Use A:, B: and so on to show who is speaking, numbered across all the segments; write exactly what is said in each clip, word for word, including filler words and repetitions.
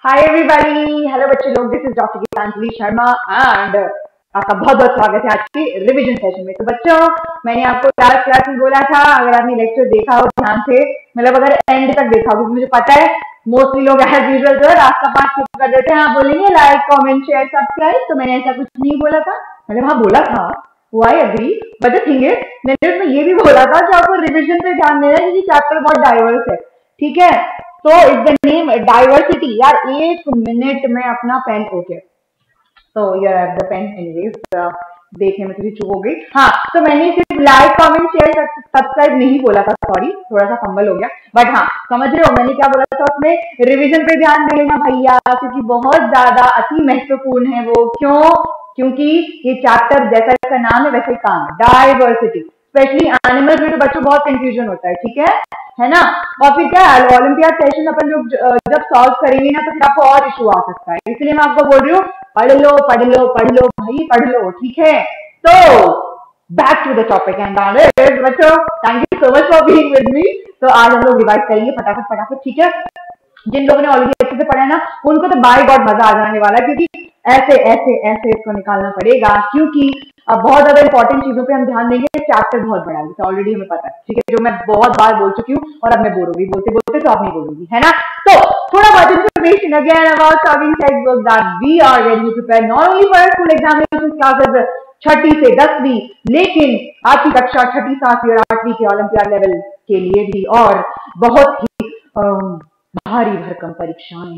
A: Hi everybody, hello बच्चे लोग, this is doctor Geetanjali Sharma and आपका बहुत बहुत स्वागत है आज के रिवीजन सेशन में। तो बच्चों, मैंने आपको लास्ट क्लास में बोला था, अगर आपने लेक्चर देखा हो ध्यान से, मतलब अगर एंड तक देखा हो, क्योंकि मुझे पता है मोस्टली लोग एज यूजुअल जो है रास्ता पास स्किप कर देते हैं। आप बोलेंगे लाइक कमेंट शेयर सब्सक्राइब, तो मैंने ऐसा कुछ नहीं बोला था। मतलब हाँ बोला था, why agree, but the thing is मैंने उसमें ये भी बोला था कि आपको रिविजन पे ध्यान देना है क्योंकि चैप्टर बहुत डाइवर्स है। ठीक है, तो इज द नेम डाइवर्सिटी। यार एक मिनट में अपना पेन, ओके तो यार द पेन एनीवेज देखने में थोड़ी चूक हो गई। हाँ, तो मैंने सिर्फ लाइक कमेंट शेयर सब्सक्राइब नहीं बोला था, सॉरी थोड़ा सा फंबल हो गया, बट हाँ समझ रहे हो मैंने क्या बोला था उसमें। रिवीजन पे ध्यान देना भैया, क्योंकि बहुत ज्यादा अति महत्वपूर्ण है वो। क्यों? क्योंकि ये चैप्टर जैसा इसका नाम है वैसे ही काम है, डाइवर्सिटी। स्पेशली एनिमल्स में तो बच्चों बहुत कंफ्यूजन होता है, ठीक है है ना। और फिर क्या ओलंपियाड सेशन अपन लोग जब सॉल्व करेंगे ना तो फिर आपको और इशू आ सकता है, इसलिए मैं आपको बोल रही हूँ पढ़ लो पढ़ लो पढ़ लो भाई पढ़ लो, ठीक है। तो back to the topic and बच्चों, thank you so much for being with me. तो आज हम लोग रिवाइज करेंगे फटाफट फटाफट, ठीक है। जिन लोगों ने ऑलरेडी अच्छे से पढ़ा है ना उनको तो बाय गॉड मजा आ जाने वाला है, क्योंकि ऐसे ऐसे ऐसे इसको निकालना पड़ेगा, क्योंकि अब बहुत ज्यादा इंपॉर्टेंट चीजों पे हम ध्यान देंगे। चैप्टर बहुत बड़ा है, तो ऑलरेडी हमें पता है, ठीक है, जो मैं बहुत बार बोल चुकी हूँ और अब मैं बोलूंगी, बोलते बोलते तो अब नहीं बोलूंगी, है ना। तो थोड़ा बहुत information again about solving text that we are ready to prepare not only for school examination classes छठी से दसवीं, लेकिन आपकी कक्षा छठी सातवीं और आठवीं के ओलंपियाड लेवल के लिए भी, और बहुत ही भारी भरकम परीक्षाएं,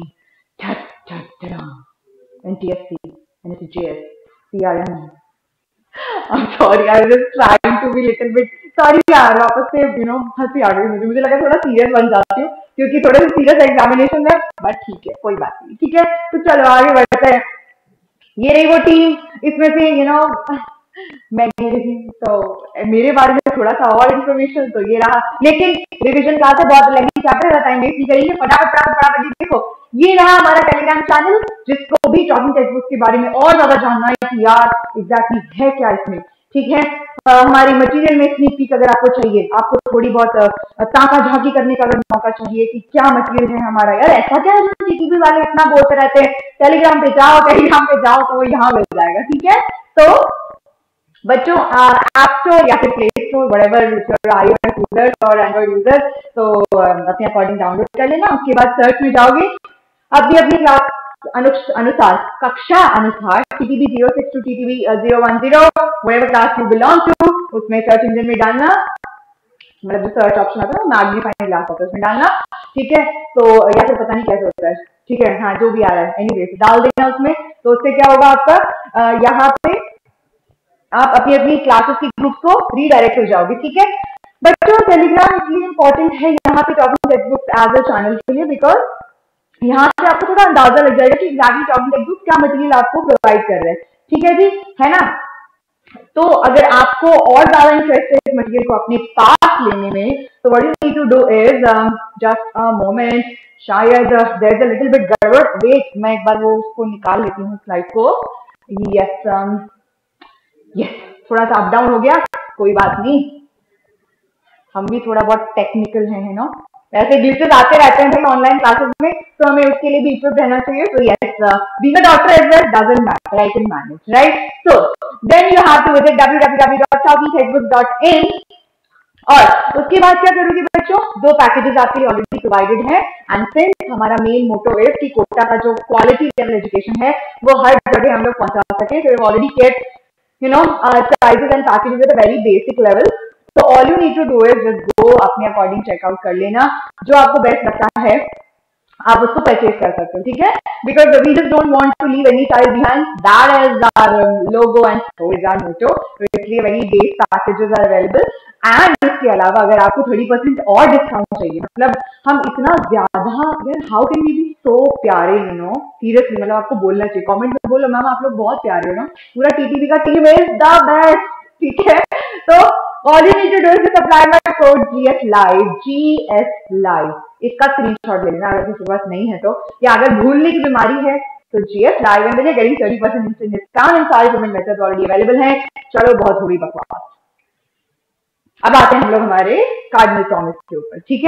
A: NTSC, NSGS, CRM. I'm sorry, I was just trying to be little bit sorry यार, वापस से यू नो हंसी आ गई मुझे मुझे लगा थोड़ा सीरियस बन जाती हूँ क्योंकि थोड़े से सीरियस एग्जामिनेशन है, बट ठीक है कोई बात नहीं, ठीक है। तो चलो आगे बढ़ते हैं। ये रही वो टीम, इसमें से यू नो मैं रही, तो मेरे बारे में थोड़ा सा और इन्फॉर्मेशन तो ये रहा, लेकिन रिविजन क्लास है, बहुत लंबी चैप्टर का टाइम वेस्ट नहीं करेंगे, फटाफट फटाफट फटाफट। देखो ये रहा हमारा टेलीग्राम चैनल, जिसको भी टॉकिंग टेक्स्ट बुक के बारे में और ज्यादा जानना है कि यार एग्जैक्टली है क्या इसमें, ठीक है। आ, हमारी मटेरियल में स्नीक पीक अगर आपको चाहिए, आपको थोड़ी बहुत ताका झांकी करने का अगर मौका चाहिए कि क्या मटेरियल है हमारा, यार ऐसा क्या है टीटीवी वाले इतना बोलते रहते हैं टेलीग्राम पे जाओ टेलीग्राम पे जाओ, तो यहाँ मिल जाएगा, ठीक है। तो बच्चों ऐप स्टोर या फिर play store whatever iOS user और एंड्रॉइड यूजर, तो अपने अकॉर्डिंग डाउनलोड कर लेना। उसके बाद सर्च में जाओगे, अपनी अपनी क्लास अनुसार, कक्षा अनुसार TTB zero six two TTB zero one zero whatever class you belong to, उसमें सर्च इंजन में डालना, मतलब जो सर्च ऑप्शन आता है मैग्नीफाइंग ग्लास होता है उसमें डालना, ठीक है। तो या फिर पता नहीं कैसे होता है, ठीक है, हाँ जो भी आ रहा है एनीवेज डाल देना उसमें। तो उससे क्या होगा आपका, यहाँ पे आप अपनी अपनी क्लासेस की ग्रुप को रीडायरेक्ट हो जाओगे, ठीक है। बच्चों टेलीग्राम इसलिए इंपॉर्टेंट है यहाँ पे talking text book as a channel के लिए, बिकॉज यहाँ से आपको थोड़ा अंदाजा लग जाएगा कि एग्जैक्टली टॉकिंग टेक्स्ट बुक क्या मटेरियल आपको प्रोवाइड कर रहे हैं, ठीक है जी, है ना। तो अगर आपको और ज्यादा इंटरेस्ट है इस मटेरियल को अपने पास लेने में, तो what you need to do is just a moment, शायद there is a little bit गड़बड़, वेट मैं एक बार वो उसको निकाल लेती हूँ स्लाइड को। यस यस थोड़ा सा अप डाउन हो गया, कोई बात नहीं, हम भी थोड़ा बहुत टेक्निकल हैं, है ना। ऐसे ग्लिचेस आते रहते हैं भाई ऑनलाइन क्लासेस में, तो हमें उसके लिए भी इक्विप रहना चाहिए। तो yes, being a doctor as well doesn't matter, I can manage, right. So then you have to visit W W W dot talking text book dot in, और उसके बाद क्या करोगे बच्चों, दो पैकेजेस आपके लिए ऑलरेडी प्रोवाइडेड है। एंड सिंस हमारा मेन मोटो है कि कोटा का जो क्वालिटी लेवल एजुकेशन है वो हर जगह हम लोग पहुंचा सके, तो ऑलरेडी केट you know uh, prices and packages at a very basic level, so all you need to do is just go अपने अकॉर्डिंग चेकआउट कर लेना, जो आपको बेस्ट लगता है आप उसको परचेज कर सकते हो, ठीक है। Because we just don't want to leave any child behind, that is our logo and so is our motto, तो इसलिए very base packages are available. And इसके अलावा अगर आपको थर्टी परसेंट और डिस्काउंट चाहिए, मतलब हम इतना ज्यादा, यार how can we be so प्यारे, यू नो सीरियसली, मतलब आपको बोलना चाहिए, कमेंट में बोलो मैम आप लोग बहुत प्यारे हो ना, पूरा टीटीवी का टीम इज द बेस्ट, ठीक है। तो all you need to do is to apply my code G S Live, G S Live, इसका स्क्रीनशॉट ले लेना अगर किसी के पास नहीं है तो, या अगर भूलने की बीमारी है तो G S Live and then getting thirty percent instant discount and सारे पेमेंट मेथड्स ऑलरेडी अवेलेबल हैं। चलो बहुत हो गई बकवास, अब आते हैं हम लोग हमारे कार्डिनल प्रॉमिस के ऊपर, ठीक है।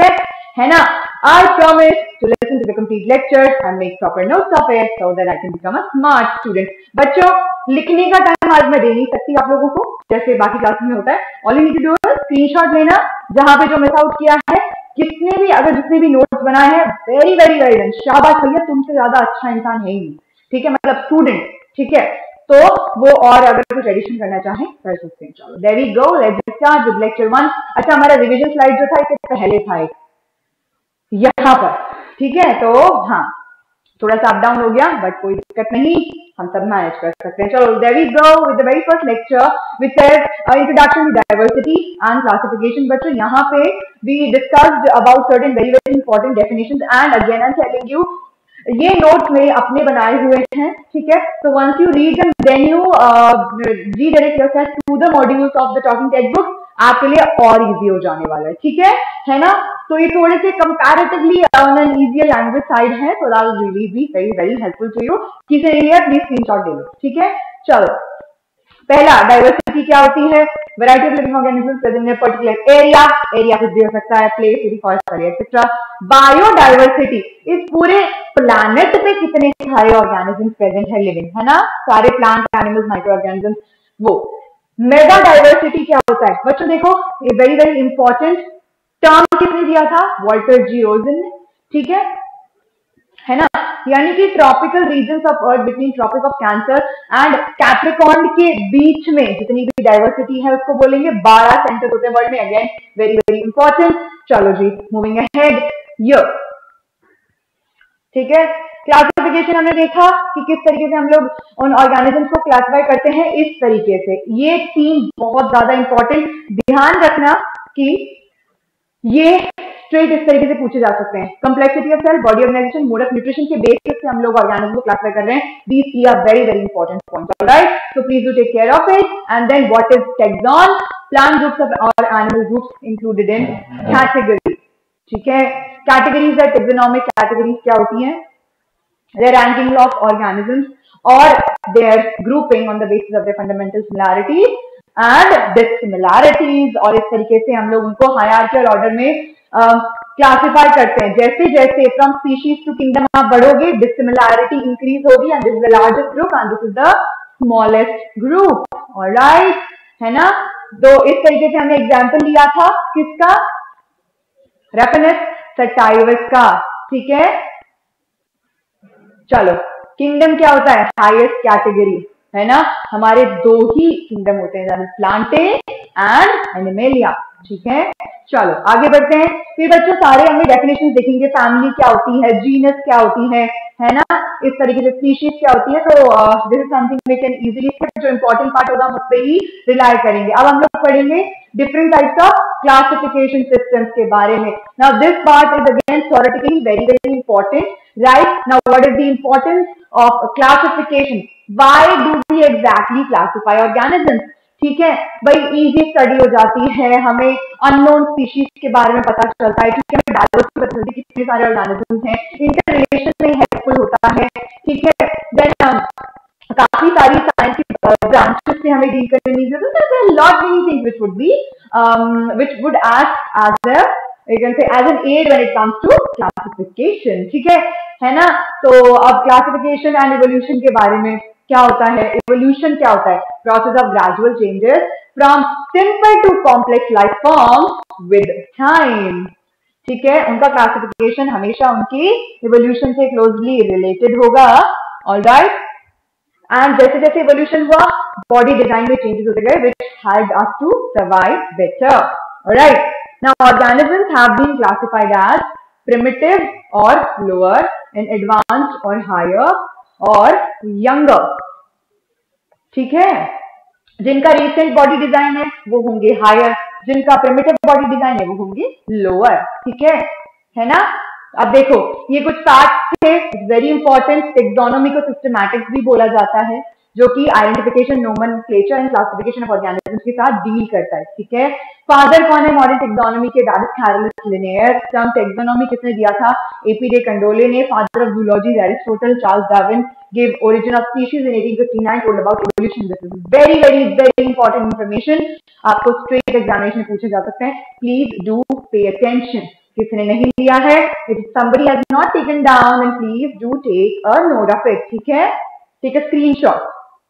A: है ना? I promise to listen to the complete lecture and make proper notes of it so that I can become a smart student. बच्चों, लिखने का टाइम आज मैं दे नहीं सकती आप लोगों को, जैसे बाकी क्लास में होता है. All you need to do is screenshot लेना, जहां पे जो मिस आउट किया है, किसने भी अगर जितने भी नोट्स बनाए हैं, वेरी वेरी वेरी वेल, शाबाश भैया, तुमसे ज्यादा अच्छा इंसान है ही नहीं, ठीक है, मतलब स्टूडेंट, ठीक है. तो वो और अगर कुछ एडिशन करना चाहें कर सकते हैं. चलो, there we go, let's start with lecture one. अच्छा, हमारा रिवीजन स्लाइड जो था इससे पहले था एक यहाँ पर, ठीक है. तो हाँ, थोड़ा सा अप डाउन हो गया, बट कोई दिक्कत नहीं, हम सब मैनेज कर सकते हैं. चलो, there we go with the very first lecture which is introduction to diversity and classification. बच्चों, यहाँ पे we discussed about certain very very important definitions and again I am telling you, ये नोट में अपने बनाए हुए हैं, ठीक है. तो once you read them then you redirect yourself to the modules of the talking text book. आपके लिए और इजी हो जाने वाला है, ठीक है, है ना. तो ये थोड़े से comparatively on an easier language side है, so that will really be very very helpful to you. किसे नहीं है प्लीज स्क्रीनशॉट ले लो, ठीक है. चलो, पहला, डाइवर्सिटी क्या होती है? Variety of living organisms present in a particular area. Area कुछ भी हो सकता है, place, city, forest, etcetera. Biodiversity, इस पूरे प्लैनेट पे कितने सारे ऑर्गेनिजम्स प्रेजेंट है लिविंग, है ना, सारे प्लांट, एनिमल्स, माइक्रो ऑर्गेनिजम्स. वो मेगा डाइवर्सिटी क्या होता है? बच्चों देखो, ये वेरी वेरी इंपॉर्टेंट टर्म किसने दिया था? वॉल्टर जियोजिन ने, ठीक है, है ना. यानी कि tropical regions of earth between tropic of cancer and capricorn के बीच में जितनी भी डाइवर्सिटी है उसको बोलेंगे बारह सेंटर होते हैं वर्ल्ड में. Again very very important. चलो जी, मूविंग अहेड. ये ठीक है, क्लासिफिकेशन हमने देखा कि किस तरीके से हम लोग उन ऑर्गेनिजम्स को क्लासिफाई करते हैं, इस तरीके से. ये तीन बहुत ज्यादा इंपॉर्टेंट, ध्यान रखना कि ये स्ट्रेट इस तरीके से पूछे जा सकते हैं. Complexity of cell, body organisation, mode of nutrition के बेसिस से हम लोग ऑर्गेनिज्म को क्लासिफाई कर रहे हैं. These three are very very important points, alright. So please do take care of it. And then what is taxon? Plant groups of और animal groups included in category, ठीक है. कैटेगरीज और taxonomic categories क्या होती हैं? Their ranking of organisms or their grouping on the basis of their fundamental similarities and dissimilarities. और इस तरीके से हम लोग उनको हायरार्की और ऑर्डर में क्लासिफाई uh, करते हैं. जैसे जैसे फ्रॉम स्पीशीज टू किंगडम आप बढ़ोगे, डिसिमिलैरिटी इंक्रीज होगी and this is the largest group and this is the smallest group, alright, है ना. तो इस तरीके से हमने एग्जाम्पल लिया था किसका? रेफिनस सटाइवस का, ठीक है. चलो, किंगडम क्या होता है? हाईएस्ट कैटेगरी, है ना. हमारे दो ही किंगडम होते हैं, प्लांटे एंड एनिमेलिया, ठीक है. चलो आगे बढ़ते हैं. फिर बच्चों सारे हमने डेफिनेशन देखेंगे. फैमिली क्या होती है, जीनस क्या होती है, है ना, इस तरीके से स्पीशीज क्या होती है. तो this is something we can easily, जो इंपॉर्टेंट पार्ट होगा हम उस पर ही रिलाई करेंगे. अब हम लोग पढ़ेंगे different types of classification systems के बारे में. Now this part is again theoretically very very important, right. Now what is the importance of classification? Why do we exactly classify organisms? ठीक है भाई, इजी स्टडी हो जाती है, हमें अननोन स्पीशीज के बारे में पता चलता है, ठीक है, डायवर्सिटी पता चलती है, कितने सारे ऑर्गेनिजम्स हैं, इनका रिलेशन में हेल्पफुल होता है, ठीक है. देन काफी सारी साइंस की ब्रांचेस से हमें डील करने की जरूरत है. There are lot many things which would be which would act as a you can say as an aid when it comes to classification, ठीक है, है ना. तो अब क्लासिफिकेशन एंड इवोल्यूशन के बारे में क्या होता है? इवोल्यूशन क्या होता है? Process of gradual changes from simple to complex life forms with time, ठीक है. उनका क्लासिफिकेशन हमेशा उनकी इवोल्यूशन से क्लोजली रिलेटेड होगा, ऑलराइट. एंड जैसे जैसे इवोल्यूशन हुआ, बॉडी डिजाइन में चेंजेस होते गए which helped us to survive better, alright. Now organisms have been classified as primitive or lower, and advanced or higher or younger, ठीक है. जिनका recent body design है वो होंगे higher, जिनका primitive body design है वो होंगे lower, ठीक है, है ना. अब देखो ये कुछ फैक्ट्स थे, वेरी इंपॉर्टेंट. टेक्सोनॉमी को सिस्टमैटिक्स भी बोला जाता है, जो कि identification, nomenclature and classification of organisms के साथ डील करता है, ठीक है. फादर कौन है मॉडर्न टेक्सोनॉमी के? That is Carolus Linnaeus. Term taxonomy किसने दिया था? एपी डे कंडोले ने. Father of zoology Aristotle. Charles Darwin gave origin of species in eighteen fifty-nine, told about evolution. This is very very very important information. आपको straight examination में पूछे जा सकते हैं. प्लीज डू पे अटेंशन, किसने नहीं लिया है? If somebody has not taken down, then please do take a note of it. ठीक है, take a screenshot.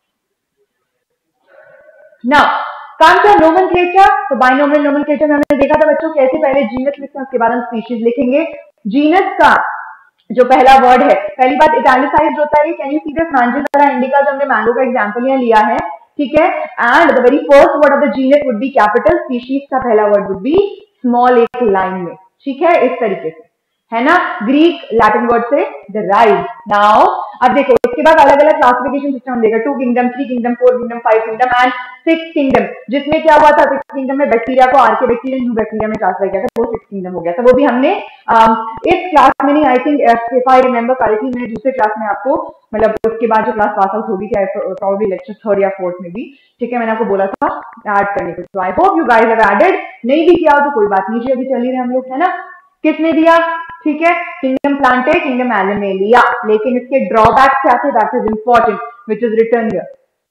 A: Now, come to nomenclature. तो binomial nomenclature में हमने देखा था बच्चों कैसे पहले जीनस लिखते हैं, उसके बाद हम स्पीशीज लिखेंगे. जीनस का जो पहला वर्ड है, पहली बात इटैलिसाइज्ड होता है. Can you see this Mangifera indica जो हमने मैंगो का एग्जांपल यहाँ लिया है, ठीक है. And the very first word of the genus would be capital, species का पहला वर्ड वुड बी स्मॉल, एक लाइन में, ठीक है, इस तरीके से, है ना. ग्रीक लैटिन वर्ड से डराइव. नाउ अब देखो इसके बाद अलग अलग क्लासिफिकेशन सिस्टम देगा. Two kingdom, three kingdom, four kingdom, five kingdom and six kingdom. जिसमें क्या हुआ था, सिक्स किंगडम में बैक्टीरिया को आर्के बैक्टीरिया, न्यू बैक्टीरिया में ट्रांसफर किया था, वो सिक्स किंगडम हो गया था. वो भी हमने um, इस क्लास में नहीं, I think if I remember correctly मैंने दूसरे क्लास में आपको, मतलब उसके बाद जो क्लास पास आउट होगी क्या प्रोबेबली लेक्चर थर्ड या फोर्थ में भी, ठीक है, मैंने आपको बोला था ऐड करने को. तो I hope you guys have added. नहीं भी किया हो तो कोई बात नहीं, अभी चल ही रहे हम लोग, है ना. किसने दिया, ठीक है, किंगडम प्लांटे, किंगडम एनिमेलिया. लेकिन इसके ड्रॉबैक क्या थे, that is important, which is written here.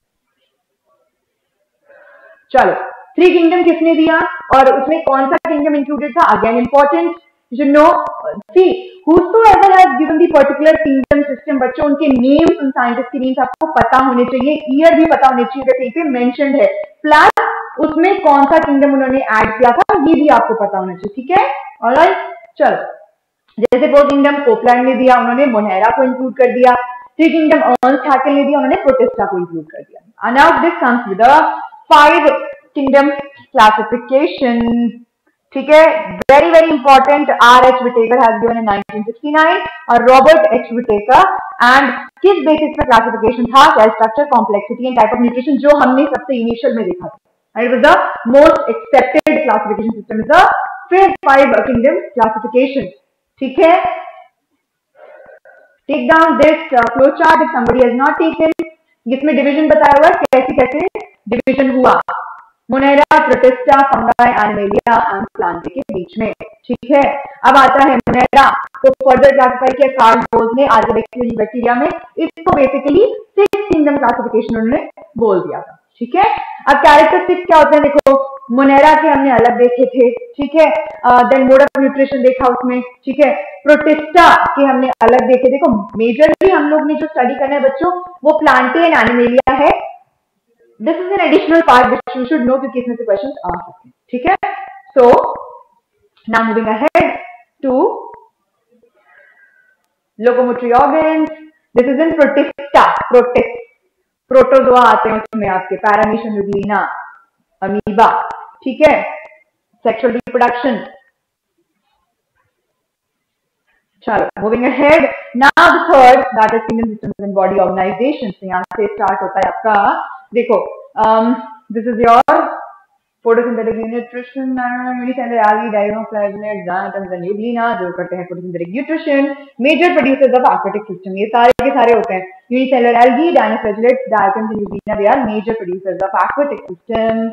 A: चलो, थ्री किंगडम किसने दिया और उसमें कौन सा किंगडम इंक्लूडेड था, again important. You know see whosoever has given the particular kingdom system, बच्चों उनके नेम्स, उन साइंटिस्ट के नेम्स आपको पता होने चाहिए, ईयर भी पता होने चाहिए, कहीं पे मेंशन्ड है, प्लस उसमें कौन सा किंगडम उन्होंने ऐड किया था ये भी आपको पता होना चाहिए, ठीक है. ऑलराइट, चलो, जैसे फोर किंगडम कोपलैंड ने दिया, उन्होंने मोनेरा को इंक्लूड कर दिया. थ्री किंगडम अर्न्स्ट हैकेल ने दिया, उन्होंने प्रोटिस्टा को इंक्लूड कर दिया. And now this comes with the five kingdom classification, ठीक है. Very very important, R H Whittaker has given in nineteen sixty nine और रॉबर्ट एच विटेकर. एंड किस बेसिस पर क्लासिफिकेशन था, cell structure, complexity and type of nutrition, जो हमने सबसे initial में देखा था. And it was the most accepted classification system, is the fifth five kingdom classification, ठीक है. Take down this flow chart if somebody has not taken. इसमें division बताया हुआ है, कैसे कैसे डिवीजन हुआ, Monera, Protista, Fungi, Animalia and Plantae के बीच में, ठीक है. अब आता है मोनेरा, तो फर्दर क्लासिफाई किया कार्ल बोल्स ने आर्के बैक्टीरिया में. इसको बेसिकली सिक्स किंगडम क्लासिफिकेशन उन्होंने बोल दिया था, ठीक है. अब कैरेक्टरिस्टिक्स क्या होते हैं, देखो मोनेरा के हमने अलग देखे थे, ठीक है. देन मोड ऑफ न्यूट्रिशन देखा उसमें, ठीक है. प्रोटिस्टा के हमने अलग देखे. देखो मेजरली हम लोग ने जो स्टडी करना है बच्चों वो प्लांटे एंड एनिमेलिया है. This is an additional part which you should know, क्योंकि इसमें से क्वेश्चंस आ सकते हैं, ठीक है. So now moving ahead to locomotory organs. This is in Protista. Protist protozoa आते हैं उसमें आपके, पैरामीशियम, यूग्लिना, अमीबा, ठीक है. Sexual reproduction. चलो moving ahead, now the third that is kingdom systems and body organisation. यहाँ से स्टार्ट होता है आपका, देखो this is your photosynthetic nutrition, unicellular algae, dinoflagellate, diatoms and euglena, जो करते हैं photosynthetic nutrition. Major producers of aquatic system, ये सारे के सारे होते हैं. Unicellular algae, dinoflagellate, diatoms and euglena, they are major producers of aquatic system,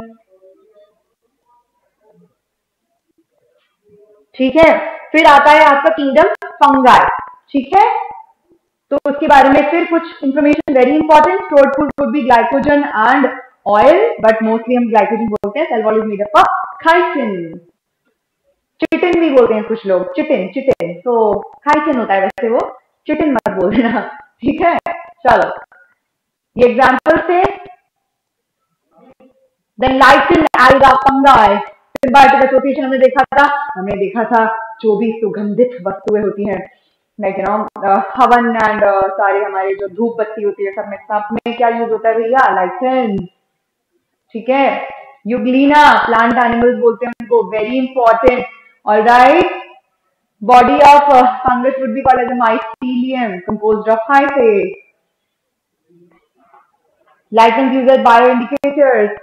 A: ठीक है. फिर आता है आपका किंगडम फंगाई, ठीक है. तो उसके बारे में फिर कुछ information very important. Stored food would be glycogen and oil, but mostly हम ग्लाइकोजन बोलते हैं. Cell wall is made up of chitin. Chitin भी बोलते हैं कुछ लोग, चिटिन चिटिन तो काइटिन होता है वैसे, वो चिटिन मत बोल देना, ठीक है. चलो ये एग्जांपल से. Then lichen, alga, fungi. Symbiotic association हमने देखा था, हमने देखा था जो भी सुगंधित वस्तुएं होती हैं, like you know havan and सारे हमारे जो धूप बत्ती होती है, सब में सब में क्या यूज होता है भैया, लाइटिन, ठीक है. यूग्लिना, प्लांट एनिमल्स बोलते हैं उनको, very important. Alright, body of fungus would be called as a mycelium composed of hyphae. Lichens used as bio indicators.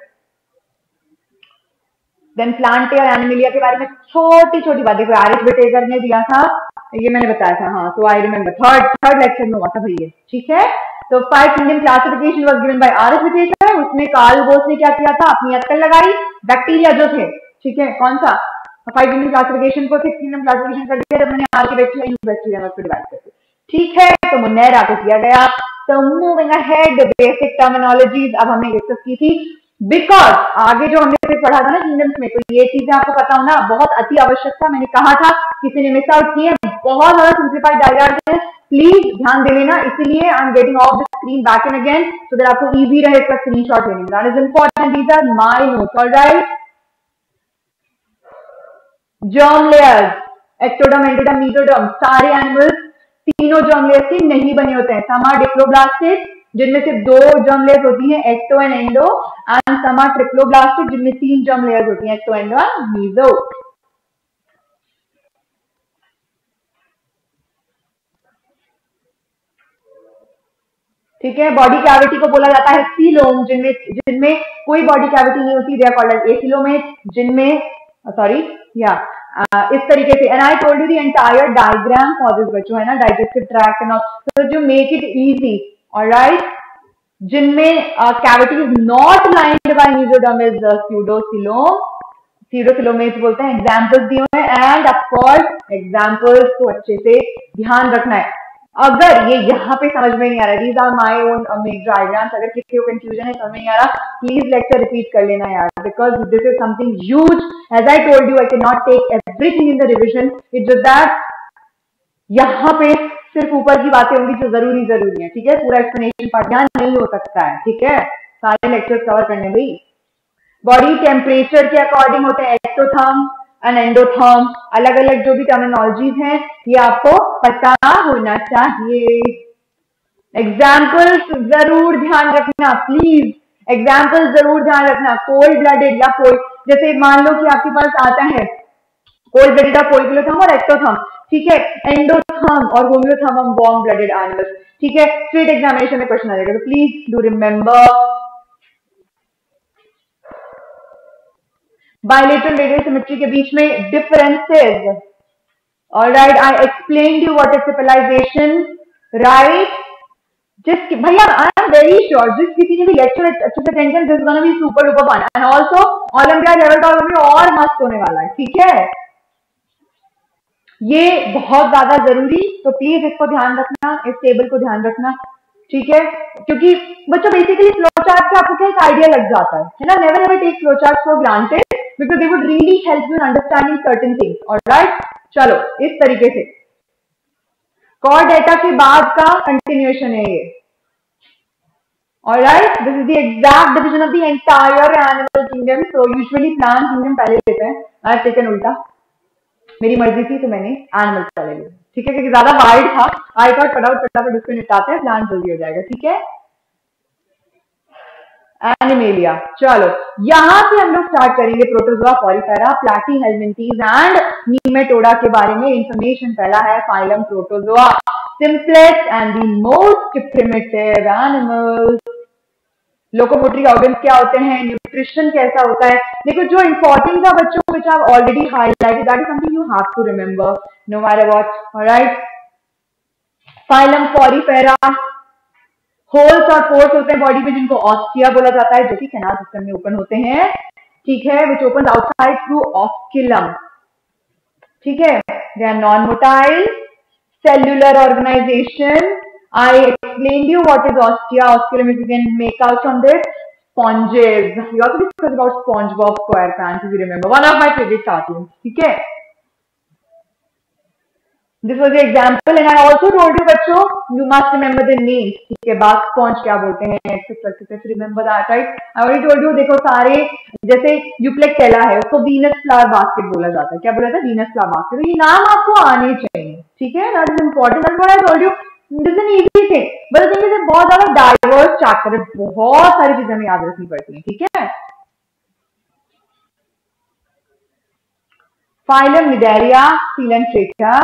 A: Then Plantae और एनिमेलिया के बारे में छोटी छोटी बातें आर एच विटेकर ने दिया था, ये मैंने बताया था, हाँ. So I remember third third lecture में हुआ था भैया, ठीक है. तो five kingdom classification was given by R H Whittaker. उसमें कार्ल बोस ने क्या किया था, अपनी अक्ल लगाई, बैक्टीरिया जो थे, ठीक है, कौन सा फाइव किंगडम क्लासिफिकेशन को सिक्स किंगडम क्लासिफिकेशन कर दिया, जब मैंने आर के बैक्टीरिया यू बैक्टीरिया में उसको डिवाइड कर दिया, ठीक है. तो मोनेरा को किया गया. तो मूविंग अहेड, बेसिक टर्मिनोलॉजीज अब हमने डिस्कस की थी. बिकॉज आगे जो हमने फिर पढ़ा था ना किंगडम्स में, तो ये चीजें आपको पता होना बहुत अति आवश्यक था। मैंने कहा था किसी ने मिस आउट किए, बहुत ज्यादा सिंप्लीफाइड डायग्राम है, प्लीज ध्यान दे लेना। इसीलिए I am getting off the screen back and again so that आपको इजी रहे इसका स्क्रीनशॉट लेने में। That is important, these are my notes, alright. Germ layers, ectoderm, endoderm, mesoderm, सारे एनिमल्स तीनों जर्म लेयर्स के नहीं बने होते हैं। सम आर डिप्लोब्लास्टिक जिनमें सिर्फ दो जर्म लेयर्स होती हैं, ecto and endo, and some are triploblastic जिनमें तीन जर्म लेयर्स होती हैं, एक्टो, एंडो एंड मेसो। ठीक है, बॉडी कैविटी को बोला जाता है सीलोम, जिनमें जिनमें कोई बॉडी कैविटी नहीं होती, they are called as acoelomate, जिनमें सॉरी या इस तरीके से। And I told you the entire diagram for this बच्चों, है ना, digestive tract and all, so जो मेक इट इजी, ऑलराइट। जिनमें cavity is not lined by mesoderm is pseudocoelom, pseudocoelomate बोलते हैं। एग्जांपल्स दिए हुए हैं एंड ऑफ कोर्स एग्जांपल्स को अच्छे से ध्यान रखना है। अगर ये यहाँ पे समझ में नहीं आ रहा, these are my own diagrams, अगर किसी को कंफ्यूजन है, समझ में नहीं आ रहा, प्लीज लेक्चर रिपीट कर लेना यार, because this is something huge. As I told you, I can not take everything in the revision, it's just that यहाँ पे सिर्फ ऊपर की बातें होंगी जो जरूरी जरूरी है, ठीक है। पूरा एक्सप्लेनेशन पार्ट यहाँ नहीं हो सकता है, ठीक है, सारे लेक्चर्स कवर करने भाई। बॉडी टेम्परेचर के अकॉर्डिंग होते हैं एक्टोथर्म एंड एंडोथर्म, अलग अलग जो भी टर्मिनोलॉजीज हैं ये आपको पता होना चाहिए। एग्जाम्पल्स जरूर ध्यान रखना प्लीज, एग्जाम्पल्स जरूर ध्यान रखना। कोल्ड ब्लडेड या कोल्ड, जैसे मान लो कि आपके पास आता है कोल्ड ब्लडेड या पोइकिलोथर्म और एक्टोथर्म, ठीक है, एंडोथर्म और होम्योथर्म हम वार्म ब्लडेड एनिमल्स, ठीक है। स्ट्रेट एग्जामिनेशन में क्वेश्चन आ जाएगा, तो please do remember. Bilateral radial symmetry के बीच में differences, alright, I explained you what is civilisation, right. जिस भैया आई एम वेरी श्योर जिस किसी ने भी लेक्चर अच्छे से अटेंड किया, this is gonna be super duper fun and also olympiad level top में और मस्त होने वाला है, ठीक है। ये बहुत ज्यादा जरूरी, तो प्लीज इसको ध्यान रखना, इस टेबल को ध्यान रखना, ठीक है। क्योंकि बच्चों बेसिकली फ्लो चार्ट से आपको क्या एक आइडिया लग जाता है, है ना। Never ever take flow chart for granted because they would really help you in understanding certain things, alright. चलो इस तरीके से कॉर डेटा के बाद का कंटिन्यूएशन है ये, alright. This is the exact division of the entire animal kingdom. So usually plant kingdom पहले लेते हैं, आई हैव टेकन उल्टा, मेरी मर्जी थी तो मैंने एनिमल पहले लिया, ठीक है, क्योंकि ज्यादा हार्ड था। आई थॉट फटाफट फटाफट उसको निपटाते हैं, प्लांट जल्दी हो जाएगा, ठीक है। एनिमेलिया, चलो यहां से हम लोग स्टार्ट करेंगे Protozoa, Porifera, Platyhelminthes and Nematoda के बारे में इंफॉर्मेशन। पहला है phylum Protozoa, simplest and the most primitive animals. Locomotory organs क्या होते हैं, न्यूट्रिशन कैसा होता है, देखो जो इंपॉर्टेंट था बच्चों which I've already highlighted, that is something you have to remember no matter what, alright। Phylum Porifera, holes और पोर्स होते हैं बॉडी में जिनको ऑस्टिया बोला जाता है, जो कि कैनाल सिस्टम में ओपन होते हैं, ठीक है, which opens outside through osculum, ठीक है। They are non-motile, cellular organization. I explained you what is ostia, osculum, if you can make out from this, sponges. We also discussed about SpongeBob SquarePants, if you remember, one of my favorite cartoons, ठीक है। This was the example and I also told you बच्चों, you must remember the names, ठीक है, बाग sponge क्या बोलते हैं, etc, etc, remember that, right? I already told you, देखो सारे, जैसे यूप्लेक्टेला है उसको वीनस फ्लावर बास्केट बोला जाता है, क्या बोला था, वीनस फ्लावर बास्केट, ये नाम आपको आने चाहिए, ठीक है, that is important, that's what I told you, this is an easy thing, but the thing is बहुत ज्यादा डाइवर्स चैप्टर है, बहुत सारी चीजें हमें याद रखनी पड़ती है, ठीक है। फाइलम निडेरिया, सीलेंट्रेटा,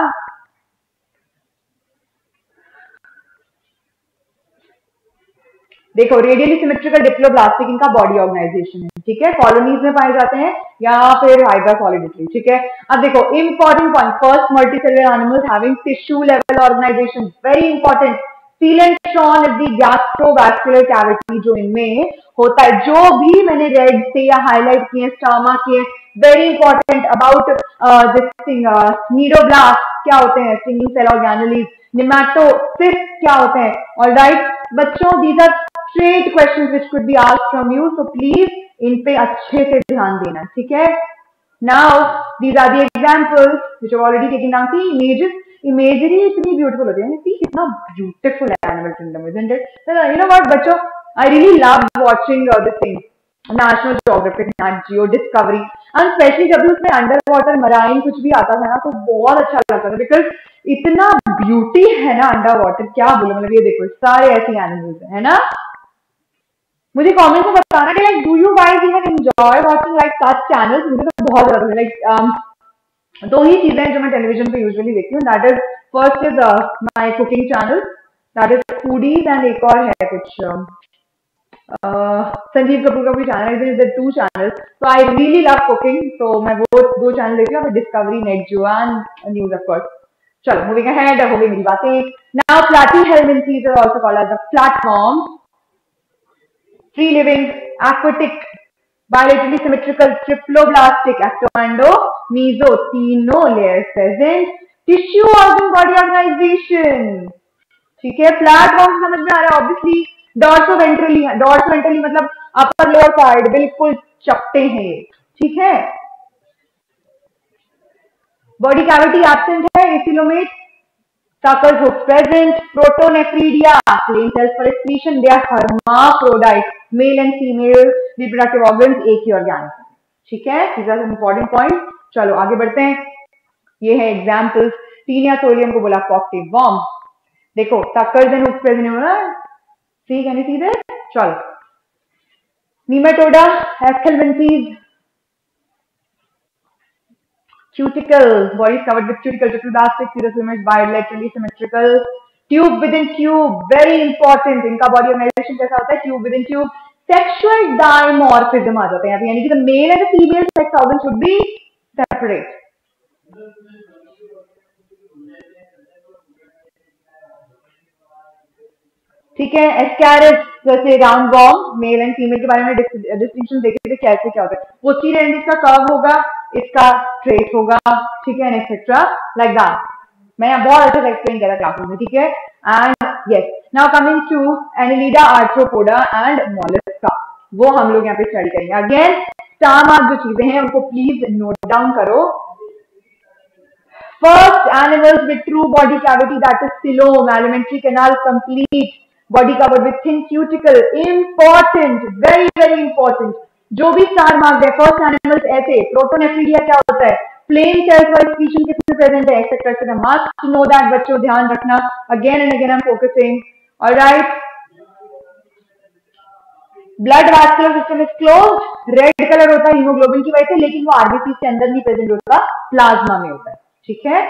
A: देखो रेडियली सिमेट्रिकल डिप्लोब्लास्टिक इनका बॉडी ऑर्गेनाइजेशन है, ठीक है, कॉलोनीज में पाए जाते हैं या फिर हाइड्रा सॉलिडिटी, ठीक है। अब देखो important point, first multicellular animals having tissue level organisation, very important. Coelenteron is the gastrovascular cavity, जो इनमें होता है, जो भी मैंने रेड से या हाईलाइट किए, स्टामा किए, very important. About this thing, cnidoblast क्या होते हैं, सिंगल सेल ऑर्गेनेलीज, नेमैटोसिस्ट क्या होते हैं, ऑलराइट बच्चों, these are straight questions which could be asked from you, so please इन पे अच्छे से ध्यान देना, ठीक है। Now these are the examples which I already taken down. See images, imagery इतनी ब्यूटीफुल होती है, सी कितना ब्यूटीफुल है animal kingdom, isn't it? You know what बच्चों, I really love watching this thing, National Geographic, Nat Geo, Discovery, and specially जब भी उसमें under water marine कुछ भी आता था ना तो बहुत अच्छा लगता था, बिकॉज इतना ब्यूटी है ना अंडर वाटर, क्या बोलो, मतलब ये देखो सारे ऐसे एनिमल्स है ना। मुझे कमेंट में बताना कि like do you guys even enjoy watching like such channels. मुझे तो बहुत ज्यादा लाइक दो ही चीजें हैं जो मैं टेलीविजन पे यूजुअली देखती हूँ, that is first is my cooking channel, that is Foodies, and एक और है कुछ संजीव कपूर का भी चैनल है, इज टू चैनल। तो आई रियली लव कुकिंग, तो मैं वो दो चैनल देखती हूँ, Discovery, Nat Geo and news of course. चलो मूविंग अहेड, हो गई मेरी बातें। Now platyhelminthes are also called as the platforms, free living, aquatic, bilaterally symmetrical, triploblastic, ectomendo, meso, तीनों layers present, tissue organ body organization, ठीक है। Platform समझ में आ रहा है ऑब्वियसली। डॉर्सोवेंट्रली, डॉर्सोवेंट्रली मतलब अपर लोअर साइड, बिल्कुल चपटे हैं, ठीक है। बॉडी कैविटी एब्सेंट है, acoelomate, suckers hooks present, protonephridia, plain cells for excretion, they are hermaphrodite, male and female reproductive organs एक ही organism, ठीक है। these are some important points। चलो आगे बढ़ते हैं, ये है एग्जाम्पल्स। टीनिया सोलियम को बोला कॉकटेल वर्म, देखो suckers and hooks present है ना, see can you see this? चलो Nematoda, Achelminthes, cuticle, body is covered with cuticle, triploblastic, serous limits, bilaterally symmetrical, tube within tube, very important, इनका body organization कैसा होता है, tube within tube, sexual dimorphism आ जाते हैं, यानी कि the male and the female sex organ should be separate। ठीक है। एस्कैरिस जैसे round worm, male and female के बारे में डिस्टिंक्शन देखे थे कैसे क्या होता है, पोस्टीरियर एंड इसका कर्व होगा, इसका स्ट्रेट होगा, ठीक है, एक्सेट्रा लाइक दैट। मैं बहुत अच्छे से एक्सप्लेन करा क्लासेस में, ठीक है। And yes, now coming to Annelida, Arthropoda and Mollusca, वो हम लोग यहाँ पे स्टडी करेंगे। अगेन स्टार मार्क जो चीजें हैं उनको प्लीज नोट डाउन करो। First, animals with true body cavity, that is coelom, alimentary canal complete, body covered with thin cuticle, important, very very important. जो भी स्टार मार्क है, फर्स्ट एनिमल्स ऐसे, protonephridia क्या होता है, प्लेन सेल्स वाइज स्पीशीज किसमें present है, etcetera etcetera, must know that बच्चों, ध्यान रखना। Again and again I am focusing, alright. Blood vascular system is closed, red colour होता है हीमोग्लोबिन की वजह से, लेकिन वो आरबीसी के अंदर नहीं प्रेजेंट होता, प्लाज्मा में होता है, ठीक है।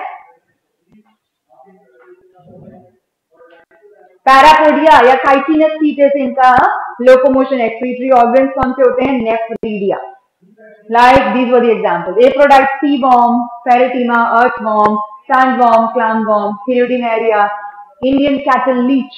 A: पैरापोडिया या काइटिनस फीटस, इनका लोकोमोशन, एक्सक्रीटरी ऑर्गन्स कौन से होते हैं, nephridia, like these were the examples. Aphrodite, sea worm, Pheretima, earth worm, sand worm, clam worm, Hirudinaria, Indian cattle leech,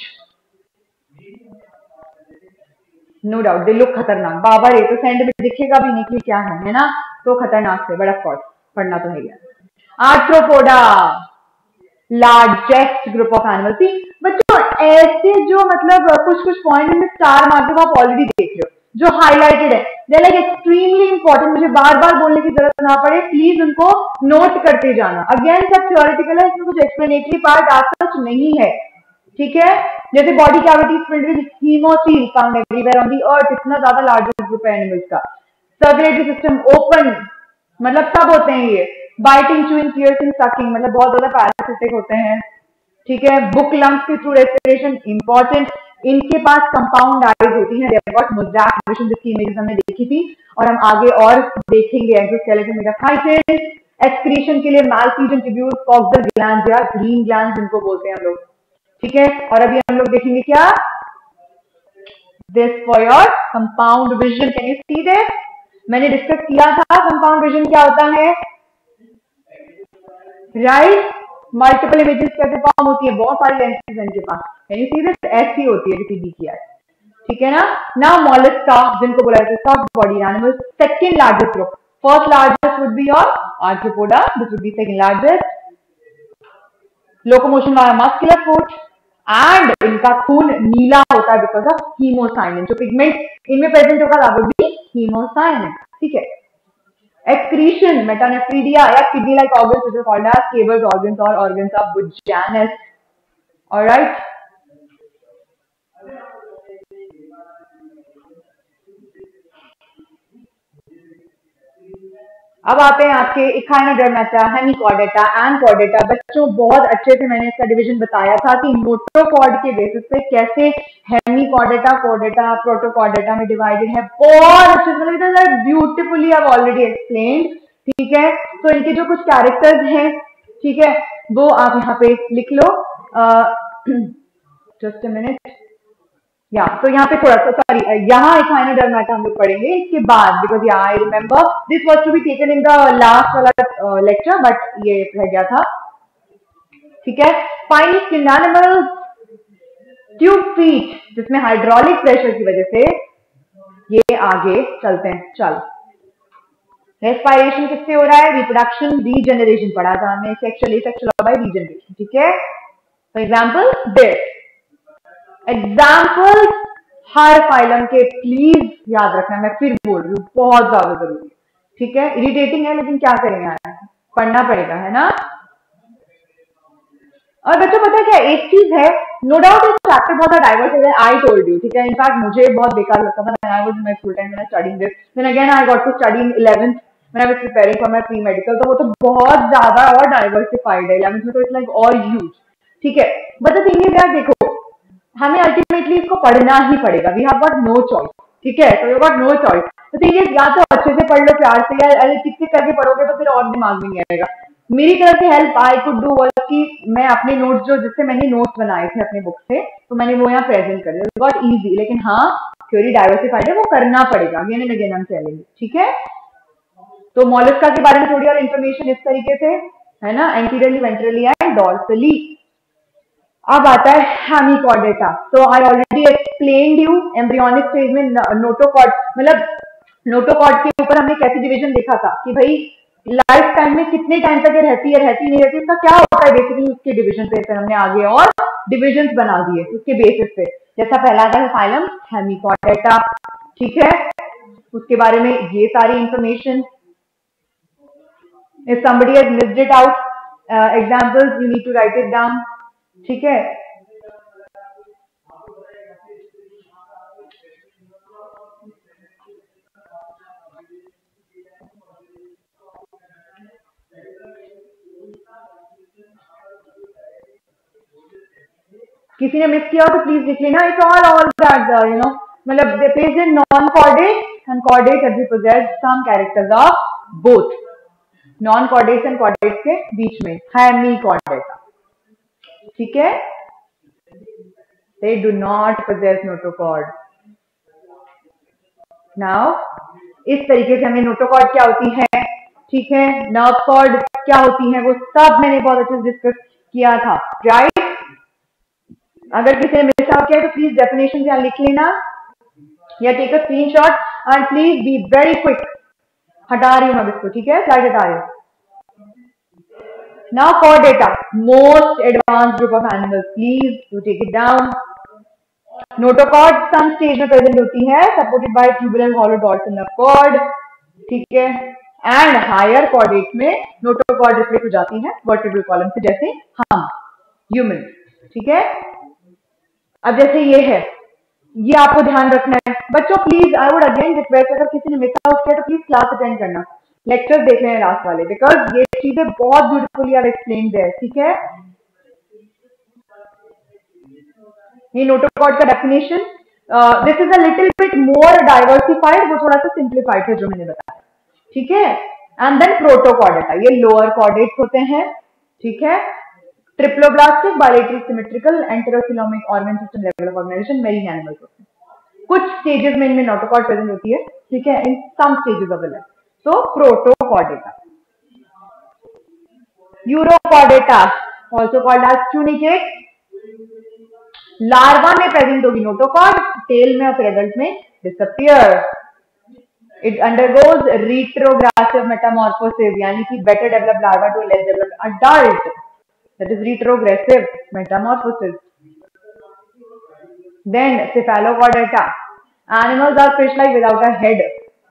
A: no doubt they look खतरनाक, बाबर ये तो सैंड में दिखेगा भी नहीं कि क्या है, है ना, तो खतरनाक से, बट ऑफ कोर्स पढ़ना तो है। Arthropoda, largest group of animal. थी बच्चों ऐसे जो मतलब कुछ कुछ पॉइंट में स्टार मार्क आप ऑलरेडी देख रहे हो, जो हाईलाइटेड है, दे लाइक एक्सट्रीमली इंपॉर्टेंट, मुझे बार बार बोलने की जरूरत ना पड़े, प्लीज उनको नोट करते जाना। अगेन सब थ्योरेटिकल है, इसमें कुछ एक्सप्लेनेटरी पार्ट आज तक नहीं है, ठीक है। जैसे body cavity filled with haemocoel found everywhere on the earth, इतना ज्यादा लार्जेस्ट ग्रुप है एनिमल्स का। सर्कुलेटरी सिस्टम ओपन, मतलब सब होते हैं ये, बाइटिंग, चूइंग, पियर्सिंग, सकिंग, मतलब बहुत ज्यादा पैरासिटिक होते हैं, ठीक है। बुक लंग्स के थ्रू रेस्पिरेशन, इंपॉर्टेंट। इनके पास कंपाउंड आईज होती है, देयर व्हाट मोज़ैक विजन, जिसकी इमेजेस हमने देखी थी और हम आगे और देखेंगे। एक्सोस्केलेटन मेटाफाइटिस, एक्सक्रीशन के लिए मालफीजन ट्यूब्यूल्स, कॉक्सल ग्लैंड्स या ग्रीन ग्लैंड्स जिनको बोलते हैं हम लोग, ठीक है। और अभी हम लोग देखेंगे क्या, this for your compound vision, can you see this? मैंने डिस्कस किया था कंपाउंड विजन क्या होता है, राइट। मल्टीपल इमेजेस कैसे फॉर्म होती है, बहुत सारी लेंसेज हैं इनके पास, कैन यू सी दिस? ऐसी होती है किसी बी की, ठीक है ना। नाउ मोलस्का, जिनको बोला जाता है soft body animals, second largest group, first largest would be your Arthropoda, this would be second largest. Locomotion by muscular foot, and इनका खून नीला होता है बिकॉज ऑफ हीमोसाइनिन। जो पिगमेंट इनमें प्रेजेंट होगा दैट वुड बी हीमोसाइनिन। ठीक है। एक्सक्रीशन मेटानेफ्रीडिया या kidney like organs which are called as Keber's organs और ऑर्गन्स ऑफ बुचानस। ऑलराइट। अब आते हैं आपके इखाइनोडर्मेटा, हेमिकॉर्डेटा एंड कॉर्डेटा। बच्चों बहुत अच्छे से मैंने इसका डिवीजन बताया था कि नोटोकॉर्ड के बेसिस पे कैसे हेमिकॉर्डेटा, कॉर्डेटा, प्रोटोकॉर्डेटा में डिवाइडेड है। बहुत अच्छे से, मतलब ब्यूटीफुली आई ऑलरेडी एक्सप्लेन्ड। ठीक है। तो इनके जो कुछ कैरेक्टर्स हैं, ठीक है, वो आप यहाँ पे लिख लो। Just a minute. या तो यहाँ पे थोड़ा सा, सॉरी, यहाँ इखाइनोडर्मेटा हम लोग पढ़ेंगे इसके बाद, बिकॉज या I remember this was to be taken in the last वाला लेक्चर बट ये रह गया था। ठीक है। Spiny skin animals, tube feet, जिसमें हाइड्रोलिक प्रेशर की वजह से ये आगे चलते हैं। चल, रेस्पायरेशन किससे हो रहा है? रिप्रोडक्शन, रीजनरेशन पढ़ा था हमने, सेक्सुअल एसेक्सुअल बाय रीजनरेशन। ठीक है। फॉर एग्जाम्पल दिस एग्जाम्पल हर फाइलम के प्लीज याद रखना, मैं फिर बोल रही हूँ, बहुत ज्यादा जरूरी है। ठीक है। इरिटेटिंग है लेकिन क्या करेंगे यार, पढ़ना पड़ेगा, है ना। और बच्चों पता है क्या एक चीज है, नो डाउट इस चैप्टर बहुत डाइवर्स है, आई टोल्ड यू। ठीक है। इनफैक्ट मुझे बहुत बेकार लगता था when I was in my full time studying this, then again I got to study in eleventh when I was preparing for my pre medical. तो वो तो बहुत ज्यादा और डाइवर्सिफाइड है, इलेवेंथ में तो इट्स लाइक और ह्यूज। ठीक है। बट द थिंग इज यार देखो, हमें अल्टीमेटली इसको पढ़ना ही पड़ेगा, we have got no choice. ठीक है। तो यू गॉट नो चॉइस। तो ठीक है, या तो अच्छे से पढ़ लो प्यार से, या अरे टिक टिक करके पढ़ोगे तो फिर और दिमाग में नहीं आएगा। मेरी तरफ से help I could do was कि मैं अपने नोट्स, जो जिससे मैंने नोट्स बनाए थे अपने बुक से, तो मैंने वो यहाँ प्रेजेंट कर दिया। Got easy. लेकिन हाँ, थ्योरी डाइवर्सिफाइड है, वो करना पड़ेगा, अगेन एंड अगेन हम चलेंगे। ठीक है। तो मोलस्का के बारे में थोड़ी और इन्फॉर्मेशन इस तरीके से है ना, एंटीरियरली, वेंट्रली एंड डॉर्सली। अब आता है हेमिकॉर्डेटा। तो I already explained you embryonic phase में नोटोकॉर्ड, मतलब नोटोकॉर्ड के ऊपर हमने कैसे डिवीजन देखा था कि भाई लाइफ टाइम में कितने टाइम तक ये रहती है, रहती नहीं रहती, इसका क्या होता है बेसिकली, उसके डिवीजन पे फिर हमने आगे और डिविजन बना दिए उसके बेसिस पे। जैसा पहला आता है फाइलम हेमिकॉर्डेटा। ठीक है। उसके बारे में ये सारी information, if somebody has missed it out, uh, examples you need to write it down. ठीक है। किसी ने मिस किया हो तो प्लीज लिख लेना। It's all all that you know, मतलब they place in non chordate and chordate and possess some characters of both. Non chordates and chordates के बीच में हेमिकॉर्डेटा। ठीक है। They do not possess notochord. Now, इस तरीके से हमें नोटोकॉर्ड क्या होती है, ठीक है, नर्व कॉर्ड क्या होती है, वो सब मैंने बहुत अच्छे से डिस्कस किया था, राइट। अगर किसी ने मिस आउट किया तो प्लीज डेफिनेशन यहाँ लिख लेना या take a screenshot and please be very quick. हटा रही हूं मैं इसको। ठीक है। स्लाइड हटा रही हूं। Now chordata, most advanced group of animals. Please do take it down. Notochord some stage में present होती है, supported by tubular hollow dorsal nerve cord. ठीक है। And higher chordate में notochord reflect हो जाती है vertebral column से, जैसे हम human। ठीक है। अब जैसे ये है, ये आपको ध्यान रखना है बच्चों। Please I would again request, अगर किसी ने मिस आउट किया तो प्लीज क्लास अटेंड करना, लेक्चर देख रहे हैं लास्ट वाले, बिकॉज ये चीजें बहुत ब्यूटीफुली आर एक्सप्लेन्ड देयर। ठीक है। ये नोटोकॉर्ड का definition, this is a little bit more diversified, वो थोड़ा सा सिंप्लीफाइड है जो मैंने बताया। ठीक है। एंड देन प्रोटोकॉर्डेटा, ये लोअर कॉर्डेट्स होते हैं। ठीक है। Triploblastic, bilateral symmetrical, enterocoelomic organ system level of organization, मेरी एनिमल्स होते हैं। कुछ स्टेजेस में इनमें नोटोकॉर्ड प्रेजेंट होती है। ठीक है। In some stages of the life. So protochordata. Urochordata, also called as tunicate. Larva में प्रेजेंट होगी नोटोकॉर्ड, टेल में और फिर एडल्ट में disappear. It undergoes retrogressive metamorphosis, यानी कि better developed larva to less developed adult, that is retrogressive metamorphosis. Then cephalochordata. Animals are fish-like without a head.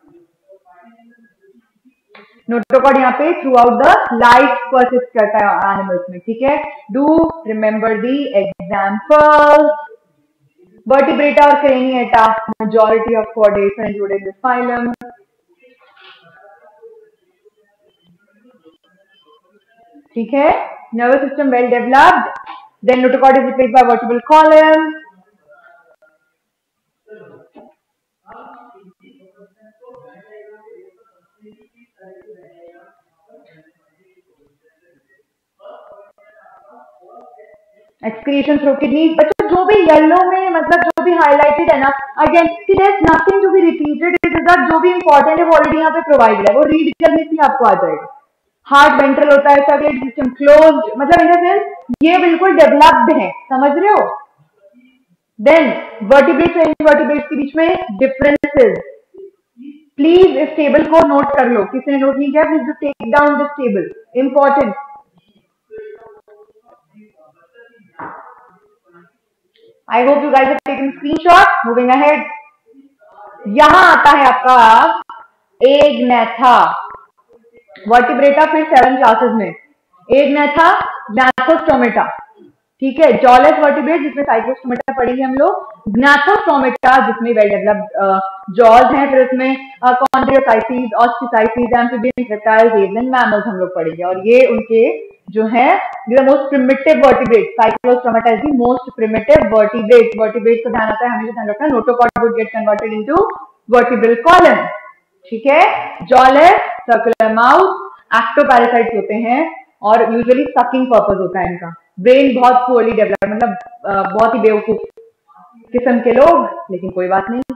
A: Notochord यहाँ पे throughout the life persist करता है animals में, ठीक है। Do remember the example. Vertebrata और craniata, majority of chordates are included in this phylum. ठीक है। Nervous system well developed, then notochord is replaced by vertebral column. Excretion through kidneys. बच्चों जो भी येलो में मतलब जो भी हाईलाइटेड है ना, again there is nothing to be repeated, it is that जो भी इंपॉर्टेंट है वो ऑलरेडी यहाँ पे प्रोवाइडेड है, वो रीड करने से आपको आ जाएगा। हार्ट वेंट्रल होता है, सर्कुलेटरी सिस्टम क्लोज्ड, मतलब इन द सेंस ये बिल्कुल डेवलप्ड है, समझ रहे हो। देन वर्टिब्रेट्स और इनवर्टिब्रेट्स के बीच में डिफरेंसेस, प्लीज इस टेबल को नोट कर लो, किसी ने नोट नहीं किया please take down this table, important. I hope you guys have taken screenshot. Moving ahead. यहां आता है आपका एग्नेथा, वर्टिब्रेटा फिर सेवन क्लासेस में। एग्नेथा, ग्नाथोस्टोमेटा, ठीक है। जॉलेस वर्टिब्रेट जिसमें साइक्लोस्टोमेटा पढ़ेंगे हम लोग, ग्नाथोस्टोमेटा जिसमें वेल डेवलप्ड जॉज हैं, फिर इसमें chondrichthyes, osteichthyes, amphibians, reptiles, avian mammals हम लोग पढ़ेंगे, और ये उनके जो है the most primitive vertebrate. Cyclostomata is the most primitive vertebrate. Vertebrate को ध्यान आता है, हमेशा ध्यान रखना, notochord would get converted into vertebral column, ठीक है। जॉलेस, सर्कुलर माउथ, एक्टोपैरासाइट्स होते हैं और यूजुअली सकिंग पर्पस होता है इनका। ब्रेन बहुत पुअरली डेवलप, मतलब बहुत ही बेवकूफ किस्म के लोग, लेकिन कोई बात नहीं।